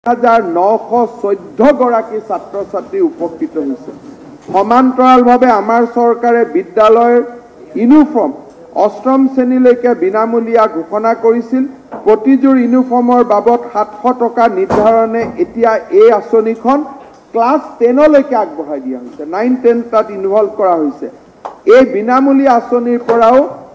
1914 গৰাকী ছাত্ৰ ছাত্ৰী উপকৃত হৈছে। সমান্তৰালভাৱে আমাৰ চৰকাৰে বিদ্যালয়ৰ ইউনিফৰ্ম অষ্টম শ্ৰেণীলৈকে বিনামূলীয়া ঘোষণা কৰিছিল। প্ৰতিযোৰ ইউনিফৰ্মৰ বাবদ 700 টকা নিৰ্ধাৰণে এতিয়া এই আঁচনিখন ক্লাছ 10 লৈকে আগবঢ়াই দিয়া হৈছে। 9-10 তাত ইনভলভ কৰা হৈছে। এই বিনামূলীয়া আঁচনিৰ পৰাও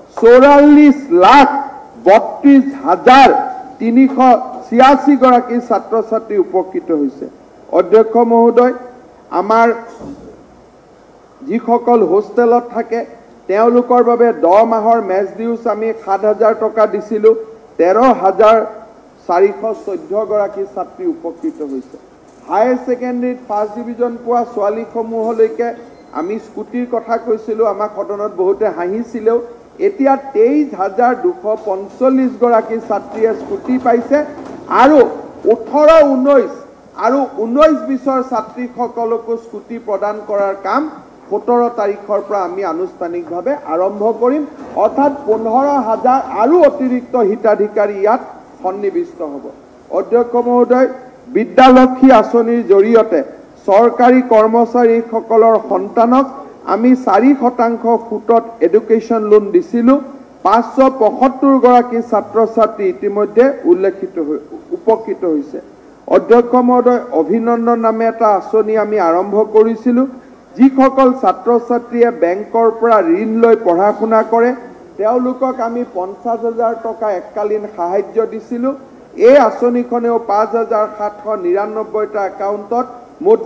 44,32,386 গৰাকী ছাত্ৰ ছাত্ৰী উপকৃত হৈছে। অধ্যক্ষ মহোদয়, আমাৰ যিসকল হোষ্টেলত থাকে তেওঁলোকৰ বাবে 10 মাহৰ মেচ ডিউজ আমি 7,000 টকা দিছিলোঁ। 13,414 গৰাকী ছাত্ৰী উপকৃত হৈছে। হায়াৰ ছেকেণ্ডেৰীত ফাৰ্ষ্ট ডিভিজন পোৱা ছোৱালীসমূহলৈকে আমি স্কুটিৰ কথা কৈছিলোঁ, আমাক সদনত বহুতে হাঁহিছিলেও। এতিয়া 23,245 গৰাকী ছাত্ৰীয়ে স্কুটি পাইছে আৰু 18, 19 আৰু 19-20 ছাত্ৰীসকলকো স্কুটি প্ৰদান কৰাৰ কাম 17 তাৰিখৰ পৰা আমি আনুষ্ঠানিকভাৱে আৰম্ভ কৰিম। অৰ্থাৎ 15,000 আৰু অতিৰিক্ত হিতাধিকাৰী ইয়াত সন্নিৱিষ্ট হ'ব। অধ্যক্ষ মহোদয়, বিদ্যালক্ষী আঁচনিৰ জৰিয়তে চৰকাৰী কৰ্মচাৰীসকলৰ সন্তানক আমি 4% সুতত এডুকেশ্যন লোন দিছিলোঁ। 575 গৰাকী ছাত্ৰ ছাত্ৰী ইতিমধ্যে উপকৃত হৈছে। অধ্যক্ষ মহোদয়, অভিনন্দন নামে এটা আঁচনি আমি আৰম্ভ কৰিছিলোঁ। যিসকল ছাত্ৰ ছাত্ৰীয়ে বেংকৰ পৰা ঋণ লৈ পঢ়া শুনা কৰে তেওঁলোকক আমি 50,000 টকা এককালীন সাহায্য দিছিলোঁ। এই আঁচনিখনেও 5,799টা একাউণ্টত মুঠ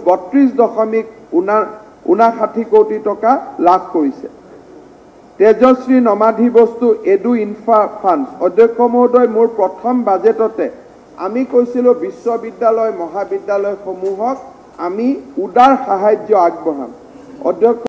32.59 কোটি টকা লাভ কৰিছে। তেজশ্ৰী নমাধি বস্তু এডু ইনফ্ৰা ফাণ্ড। অধ্যক্ষ মহোদয়, মোৰ প্ৰথম বাজেটতে আমি কৈছিলোঁ বিশ্ববিদ্যালয় মহাবিদ্যালয়সমূহক আমি উদাৰ সাহায্য আগবঢ়াম। অধ্যক্ষ